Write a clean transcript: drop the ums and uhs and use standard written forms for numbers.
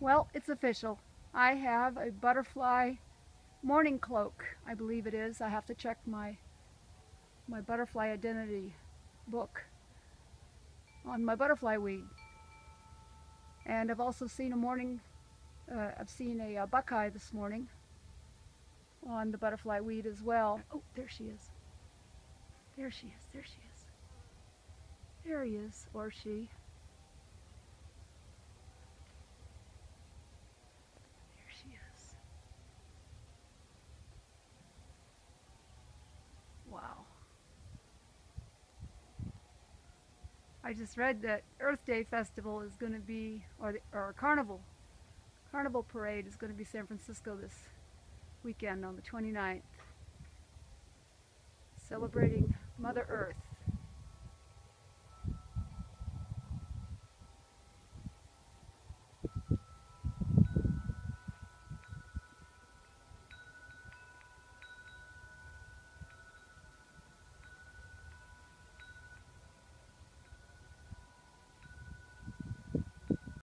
Well, it's official. I have a butterfly mourning cloak, I believe it is. I have to check my butterfly identity book on my butterfly weed. And I've also seen I've seen a buckeye this morning on the butterfly weed as well. Oh, there she is. There she is. There she is. There he is, or she. There she is. Wow. I just read that Earth Day Festival is going to be, or Carnival Parade is going to be San Francisco this weekend on the 29th, celebrating Mother Earth.